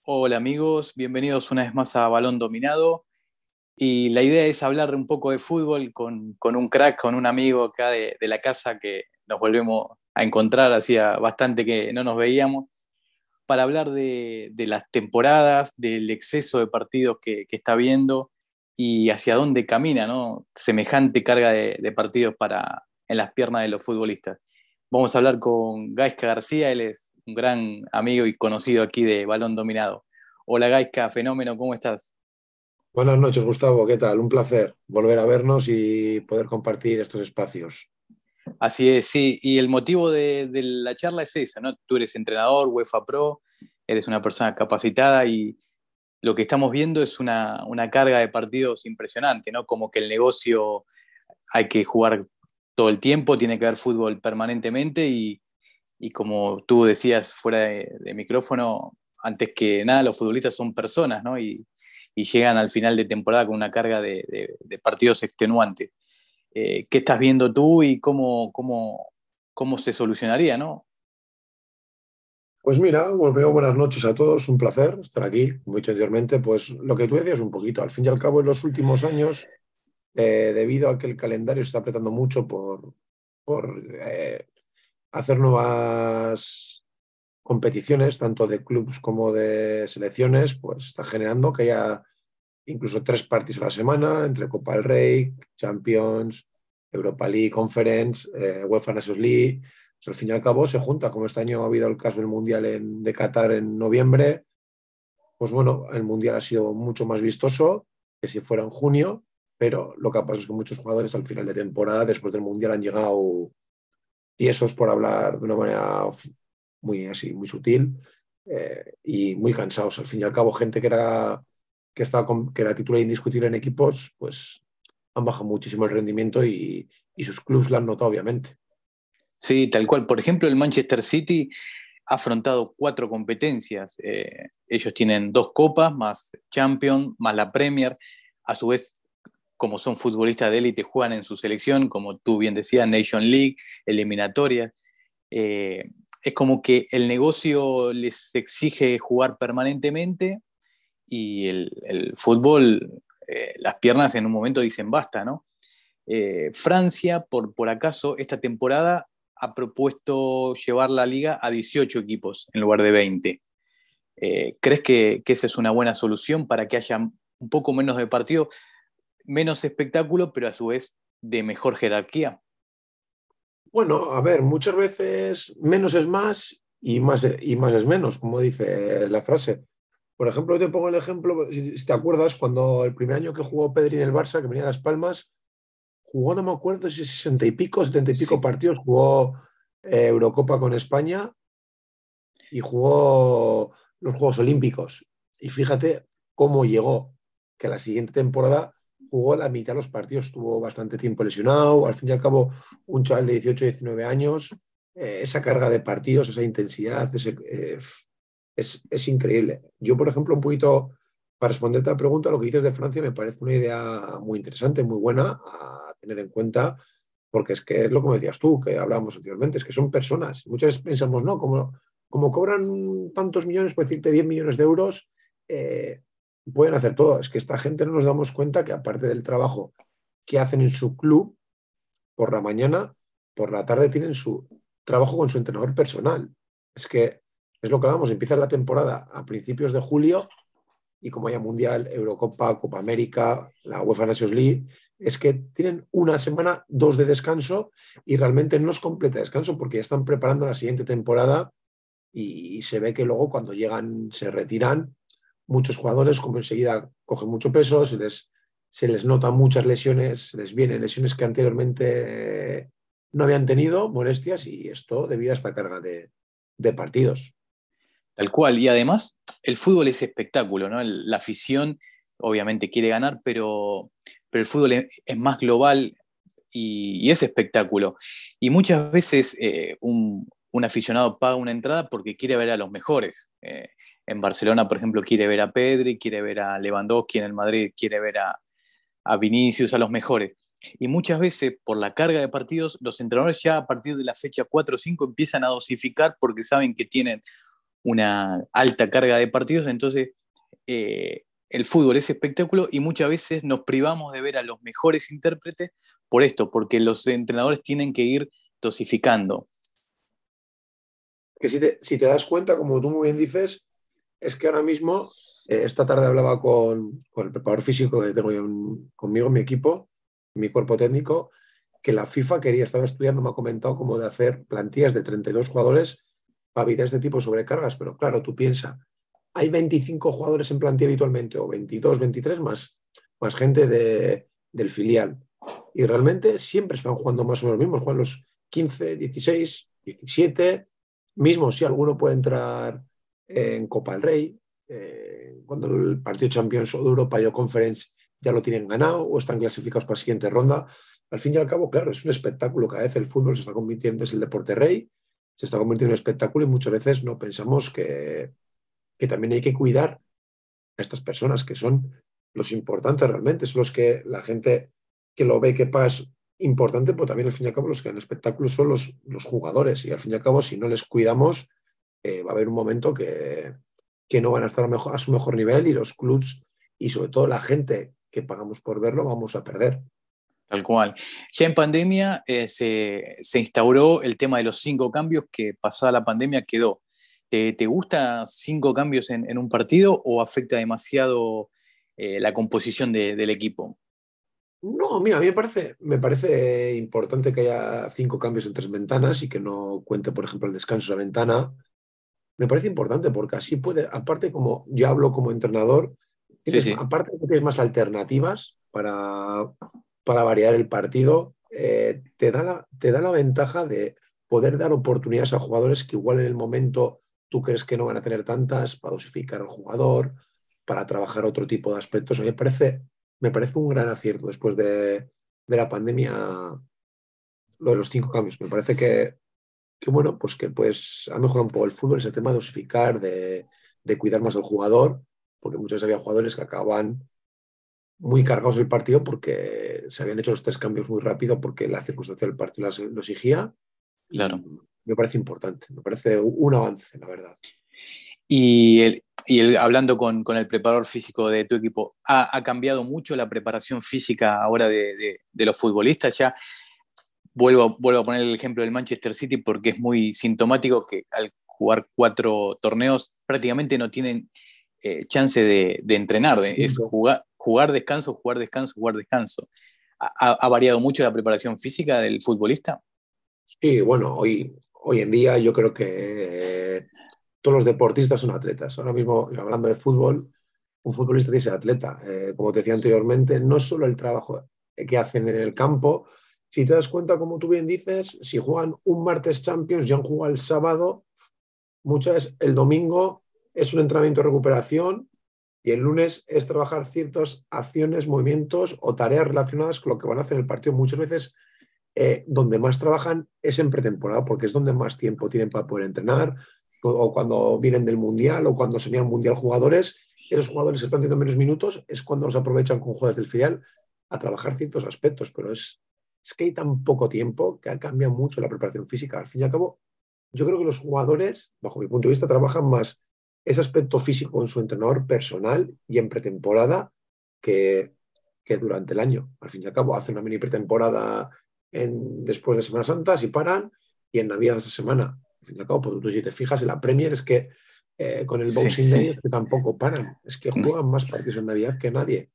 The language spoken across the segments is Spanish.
Hola amigos, bienvenidos una vez más a Balón Dominado. Y la idea es hablar un poco de fútbol con un crack, con un amigo acá de la casa que nos volvemos a encontrar, hacía bastante que no nos veíamos, para hablar de las temporadas, del exceso de partidos que está viendo y hacia dónde camina, ¿no? Semejante carga de partidos en las piernas de los futbolistas. Vamos a hablar con Gaisca García, él es un gran amigo y conocido aquí de Balón Dominado. Hola Gaisca, fenómeno, ¿cómo estás? Buenas noches, Gustavo. ¿Qué tal? Un placer volver a vernos y poder compartir estos espacios. Así es, sí, y el motivo de la charla es esa, ¿no? Tú eres entrenador, UEFA Pro, eres una persona capacitada y lo que estamos viendo es una carga de partidos impresionante, ¿no? Como que el negocio hay que jugar todo el tiempo, tiene que haber fútbol permanentemente y como tú decías fuera de micrófono, antes que nada los futbolistas son personas, ¿no? Y llegan al final de temporada con una carga de partidos extenuantes. ¿Qué estás viendo tú y cómo se solucionaría, ¿no? Pues mira, bueno, primero buenas noches a todos. Un placer estar aquí, como he dicho anteriormente. Pues lo que tú decías un poquito, al fin y al cabo, en los últimos años, debido a que el calendario se está apretando mucho por hacer nuevas competiciones, tanto de clubes como de selecciones, pues está generando que haya incluso tres partidos a la semana entre Copa del Rey, Champions, Europa League, Conference, UEFA Nations League. Pues al fin y al cabo se junta, como este año ha habido el caso del Mundial de Qatar en noviembre, pues bueno, el Mundial ha sido mucho más vistoso que si fuera en junio, pero lo que pasa es que muchos jugadores al final de temporada, después del Mundial, han llegado tiesos, por hablar de una manera muy así, muy sutil, y muy cansados. Al fin y al cabo, gente que era titular indiscutible en equipos, pues han bajado muchísimo el rendimiento y sus clubes lo han notado, obviamente. Sí, tal cual. Por ejemplo, el Manchester City ha afrontado cuatro competencias. Ellos tienen dos copas, más Champions, más la Premier. A su vez, como son futbolistas de élite, juegan en su selección, como tú bien decías, Nation League, eliminatorias. Eh, es como que el negocio les exige jugar permanentemente y el fútbol, las piernas en un momento dicen basta, ¿no? Francia, por acaso, esta temporada ha propuesto llevar la liga a 18 equipos en lugar de 20. ¿Crees que esa es una buena solución para que haya un poco menos de partido, menos espectáculo, pero a su vez de mejor jerarquía? Bueno, a ver, muchas veces menos es más y más es menos, como dice la frase. Por ejemplo, te pongo el ejemplo, si te acuerdas, cuando el primer año que jugó Pedri en el Barça, que venía a Las Palmas, jugó, no me acuerdo si 60 y pico, 70 y pico Sí, partidos, jugó Eurocopa con España y jugó los Juegos Olímpicos. Y fíjate cómo llegó, que la siguiente temporada jugó la mitad de los partidos, estuvo bastante tiempo lesionado, al fin y al cabo un chaval de 18, 19 años, esa carga de partidos, esa intensidad, es increíble. Yo, por ejemplo, un poquito, para responderte a la pregunta, lo que dices de Francia me parece una idea muy interesante, muy buena a tener en cuenta, porque es que es lo que me decías tú, que hablábamos anteriormente, es que son personas. Muchas veces pensamos, no, como cobran tantos millones, por decirte 10 millones de euros, eh, pueden hacer todo. Es que esta gente no nos damos cuenta que aparte del trabajo que hacen en su club por la mañana, por la tarde tienen su trabajo con su entrenador personal. Es que es lo que hablamos, empieza la temporada a principios de julio y como haya Mundial, Eurocopa, Copa América, la UEFA Nations League, es que tienen una semana, dos de descanso y realmente no es completa descanso porque ya están preparando la siguiente temporada y se ve que luego cuando llegan, se retiran, muchos jugadores como enseguida cogen mucho peso, se les notan muchas lesiones, se les vienen lesiones que anteriormente no habían tenido, molestias, y esto debido a esta carga de partidos. tal cual. Y además, el fútbol es espectáculo, ¿no? La afición obviamente quiere ganar, pero el fútbol es más global y es espectáculo. Y muchas veces un aficionado paga una entrada porque quiere ver a los mejores. En Barcelona, por ejemplo, quiere ver a Pedri, quiere ver a Lewandowski, en el Madrid quiere ver a Vinicius, a los mejores. Y muchas veces, por la carga de partidos, los entrenadores ya a partir de la fecha 4 o 5 empiezan a dosificar porque saben que tienen una alta carga de partidos, entonces el fútbol es espectáculo y muchas veces nos privamos de ver a los mejores intérpretes por esto, porque los entrenadores tienen que ir dosificando. Que si te das cuenta, como tú muy bien dices, es que ahora mismo, esta tarde hablaba con el preparador físico que tengo yo conmigo en mi equipo, en mi cuerpo técnico, que la FIFA estaba estudiando, me ha comentado, como de hacer plantillas de 32 jugadores para evitar este tipo de sobrecargas. Pero claro, tú piensas, hay 25 jugadores en plantilla habitualmente, o 22, 23 más gente del filial. Y realmente siempre están jugando más o menos los mismos, juegan los 15, 16, 17, mismo si alguno puede entrar en Copa del Rey, cuando el partido de Champions o de Europa o Conference ya lo tienen ganado o están clasificados para la siguiente ronda. Al fin y al cabo, claro, es un espectáculo. Cada vez el fútbol se está convirtiendo, es el deporte rey, se está convirtiendo en un espectáculo y muchas veces no pensamos que también hay que cuidar a estas personas que son los importantes realmente, son los que la gente que lo ve que pasa importante, pues también al fin y al cabo los que en el espectáculo son los jugadores y al fin y al cabo si no les cuidamos va a haber un momento que no van a estar a su mejor nivel y los clubs y sobre todo la gente que pagamos por verlo vamos a perder. Tal cual. Ya en pandemia se instauró el tema de los 5 cambios que pasada la pandemia quedó. ¿Te gusta 5 cambios en un partido o afecta demasiado la composición del equipo? No, mira, a mí me parece importante que haya 5 cambios en 3 ventanas y que no cuente, por ejemplo, el descanso de la ventana. Me parece importante porque así puede, aparte como yo hablo como entrenador, Sí, sí, aparte de que tienes más alternativas para variar el partido, te da la ventaja de poder dar oportunidades a jugadores que igual en el momento tú crees que no van a tener tantas, para dosificar al jugador, para trabajar otro tipo de aspectos. A mí me parece un gran acierto después de la pandemia lo de los 5 cambios. Me parece que bueno, pues que pues ha mejorado un poco el fútbol ese tema de dosificar, de cuidar más al jugador, porque muchas veces había jugadores que acababan muy cargados del partido porque se habían hecho los 3 cambios muy rápido porque la circunstancia del partido lo exigía y claro. me parece importante, me parece un avance, la verdad. Hablando con el preparador físico de tu equipo, ¿ha cambiado mucho la preparación física ahora de los futbolistas? Ya vuelvo a poner el ejemplo del Manchester City porque es muy sintomático que al jugar 4 torneos prácticamente no tienen chance de entrenar, es jugar, descanso, jugar, descanso, jugar, descanso. ¿Ha variado mucho la preparación física del futbolista? Sí, bueno, hoy en día yo creo que todos los deportistas son atletas. Ahora mismo, hablando de fútbol, un futbolista tiene que ser atleta. Como te decía anteriormente, no solo el trabajo que hacen en el campo. Si te das cuenta, como tú bien dices, si juegan un martes Champions y han jugado el sábado, muchas veces el domingo es un entrenamiento de recuperación y el lunes es trabajar ciertas acciones, movimientos o tareas relacionadas con lo que van a hacer en el partido. Muchas veces donde más trabajan es en pretemporada, porque es donde más tiempo tienen para poder entrenar, o cuando vienen del Mundial, o cuando se viene al Mundial jugadores, esos jugadores que están teniendo menos minutos, es cuando los aprovechan con jugadores del filial a trabajar ciertos aspectos, pero es que hay tan poco tiempo que cambia mucho la preparación física. Al fin y al cabo, yo creo que los jugadores, bajo mi punto de vista, trabajan más ese aspecto físico en su entrenador personal y en pretemporada que, que durante el año. Al fin y al cabo, hace una mini pretemporada después de Semana Santa, si paran, y en Navidad esa semana. Al fin y al cabo, pues tú si te fijas en la Premier es que con el Sí, Boxing Day es que tampoco paran, es que juegan más partidos en Navidad que nadie.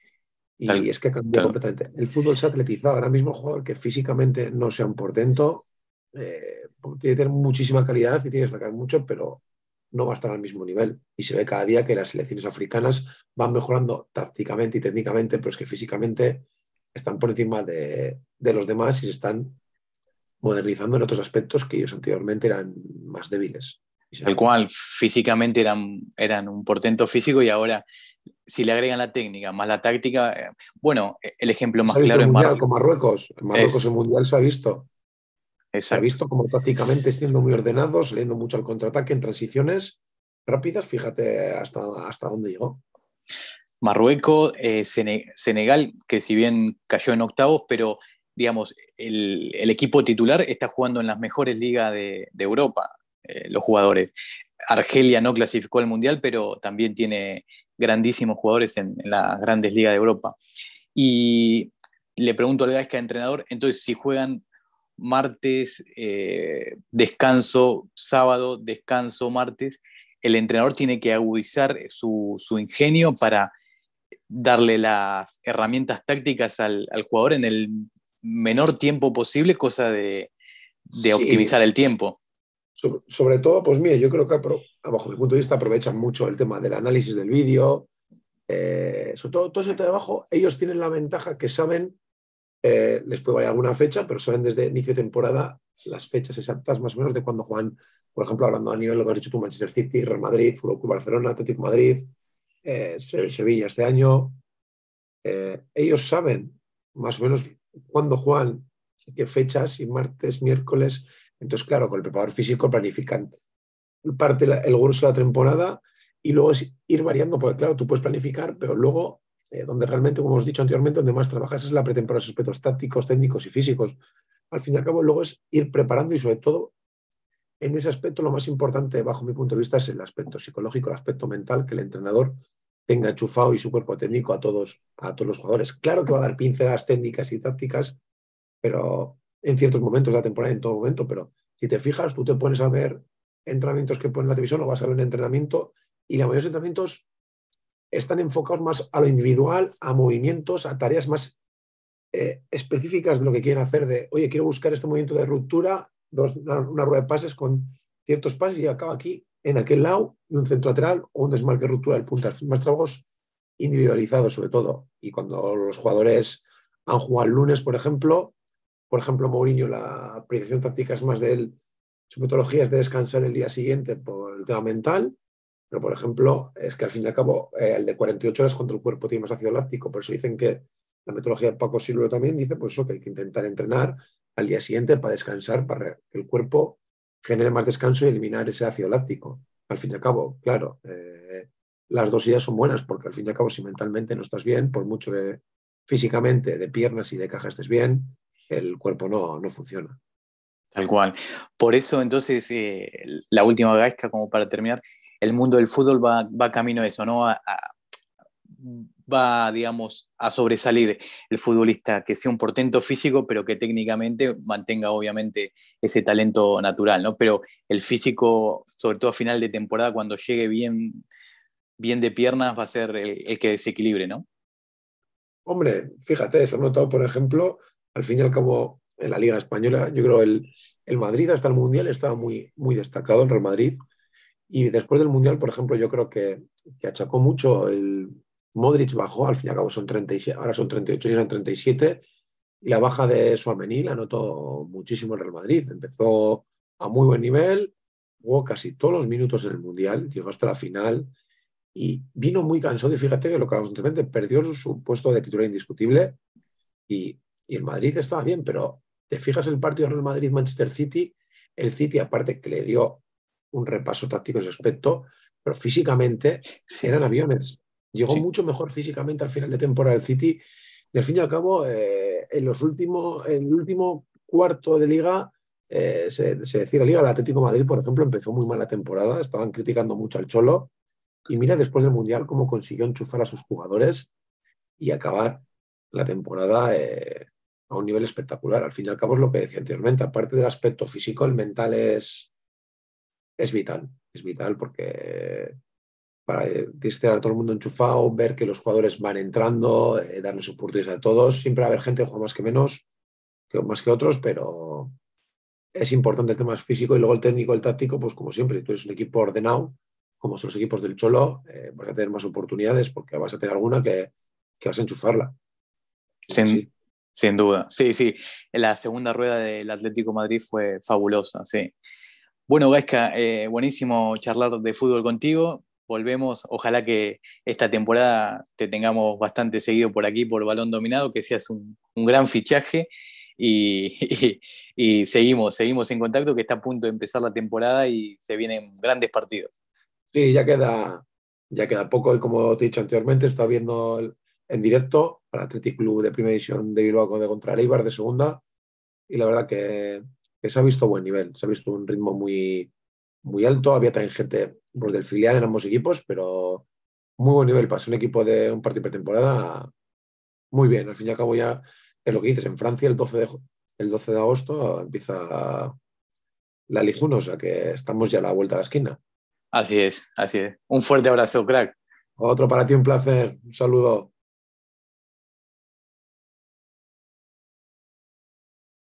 Y tal, es que cambió tal. completamente. El fútbol se ha atletizado. Ahora mismo, el jugador que físicamente no sea un portento, tiene que tener muchísima calidad y tiene que destacar mucho, pero no va a estar al mismo nivel. Y se ve cada día que las selecciones africanas van mejorando tácticamente y técnicamente, pero es que físicamente están por encima de los demás y se están modernizando en otros aspectos que ellos anteriormente eran más débiles. Y se Tal nota. cual, físicamente eran un portento físico y ahora si le agregan la técnica más la táctica, bueno, el ejemplo ¿Se más ha visto claro el es Mundial con Marruecos? En Marruecos el es Mundial se ha visto. Se ha exacto. visto como tácticamente siendo muy ordenado, saliendo mucho al contraataque en transiciones rápidas. Fíjate hasta dónde llegó. Marruecos, Senegal, que si bien cayó en octavos, pero digamos, el equipo titular está jugando en las mejores ligas de Europa, los jugadores. Argelia no clasificó al Mundial, pero también tiene grandísimos jugadores en las grandes ligas de Europa. Y le pregunto al Gaisca, entrenador, entonces si juegan martes, descanso, sábado, descanso, martes, el entrenador tiene que agudizar su ingenio para darle las herramientas tácticas al jugador en el menor tiempo posible, cosa de Sí, optimizar el tiempo. sobre todo, pues mire, yo creo que bajo mi punto de vista aprovechan mucho el tema del análisis del vídeo, sobre todo ese trabajo, ellos tienen la ventaja que saben, les puede variar alguna fecha, pero saben desde inicio de temporada las fechas exactas más o menos de cuando juegan, por ejemplo, hablando a nivel de lo que has dicho tú, Manchester City, Real Madrid, Fútbol Club Barcelona, Atlético de Madrid, Sevilla este año. Ellos saben más o menos cuándo juegan, qué fechas, si martes, miércoles. Entonces, claro, con el preparador físico planifican parte el grueso de la temporada y luego es ir variando, porque claro, tú puedes planificar, pero luego, donde realmente, como hemos dicho anteriormente, donde más trabajas es la pretemporada, los aspectos tácticos, técnicos y físicos. Al fin y al cabo, luego es ir preparando y sobre todo, en ese aspecto, lo más importante, bajo mi punto de vista, es el aspecto psicológico, el aspecto mental, que el entrenador tenga enchufado y su cuerpo técnico a todos los jugadores. Claro que va a dar pinceladas técnicas y tácticas, pero en ciertos momentos de la temporada, en todo momento, pero si te fijas, tú te pones a ver entrenamientos que ponen en la televisión o vas a ver un entrenamiento y la mayoría de entrenamientos están enfocados más a lo individual, a movimientos, a tareas más específicas de lo que quieren hacer, de, oye, quiero buscar este movimiento de ruptura, una rueda de pases con ciertos pases y acaba aquí, en aquel lado, y un centro lateral o un desmarque de ruptura del punta. Más trabajos individualizados sobre todo. Y cuando los jugadores han jugado el lunes, por ejemplo, Mourinho, la predicción táctica es más de él, su metodología es de descansar el día siguiente por el tema mental, pero por ejemplo, es que al fin y al cabo, el de 48 horas contra el cuerpo tiene más ácido láctico, por eso dicen que la metodología de Paco Silvio también dice pues eso, que hay que intentar entrenar al día siguiente para descansar, para que el cuerpo genere más descanso y eliminar ese ácido láctico. Al fin y al cabo, claro, las dos ideas son buenas, porque al fin y al cabo, si mentalmente no estás bien, por mucho que físicamente, de piernas y de caja estés bien, el cuerpo no funciona. Tal cual. Por eso, entonces, la última Gaisca, como para terminar, el mundo del fútbol va camino a eso, ¿no? Va, digamos, a sobresalir el futbolista que sea un portento físico, pero que técnicamente mantenga, obviamente, ese talento natural, ¿no? Pero el físico, sobre todo a final de temporada, cuando llegue bien de piernas, va a ser el que desequilibre, ¿no? Hombre, fíjate, eso he notado, por ejemplo, al fin y al cabo, en la Liga Española, yo creo el Madrid hasta el Mundial estaba muy destacado, el Real Madrid, y después del Mundial, por ejemplo, yo creo que achacó mucho el Modric bajó, al fin y al cabo son 37, ahora son 38 y eran 37, y la baja de Tchouaméni la notó muchísimo el Real Madrid. Empezó a muy buen nivel, jugó casi todos los minutos en el Mundial, llegó hasta la final y vino muy cansado. Y fíjate que lo que constantemente perdió su puesto de titular indiscutible y el Madrid estaba bien, pero te fijas el partido Real Madrid-Manchester City, el City aparte que le dio un repaso táctico en ese aspecto, pero físicamente Sí, eran aviones. Llegó sí. mucho mejor físicamente al final de temporada el City y al fin y al cabo en el último cuarto de liga se decía la Liga del Atlético de Madrid, por ejemplo, empezó muy mal la temporada, estaban criticando mucho al Cholo y mira después del Mundial cómo consiguió enchufar a sus jugadores y acabar la temporada a un nivel espectacular. Al fin y al cabo es lo que decía anteriormente, aparte del aspecto físico, el mental es vital porque tienes que tener a todo el mundo enchufado, ver que los jugadores van entrando, darles oportunidades a todos. Siempre va a haber gente que juega más que menos, que más que otros, pero es importante el tema físico y luego el técnico, el táctico, pues como siempre, si tú eres un equipo ordenado, como son los equipos del Cholo, vas a tener más oportunidades porque vas a tener alguna que vas a enchufarla. Es Sin, así. sin duda. Sí, sí. La segunda rueda del Atlético Madrid fue fabulosa, sí. Bueno, Gaisca, buenísimo charlar de fútbol contigo. Volvemos. Ojalá que esta temporada te tengamos bastante seguido por aquí, por Balón Dominado, que seas un gran fichaje. Y, y seguimos en contacto, que está a punto de empezar la temporada y se vienen grandes partidos. Sí, ya queda poco y como te he dicho anteriormente, está viendo en directo al Athletic Club de Primera División de Bilbao de contra el Eibar de Segunda y la verdad que se ha visto buen nivel, se ha visto un ritmo muy alto, había también gente pues, del filial en ambos equipos, pero muy buen nivel para ser un equipo de un partido pretemporada, muy bien. Al fin y al cabo ya es lo que dices, en Francia el 12 de agosto empieza la Ligue 1, o sea que estamos ya a la vuelta a la esquina. Así es, así es. Un fuerte abrazo, crack. Otro para ti, un placer, un saludo.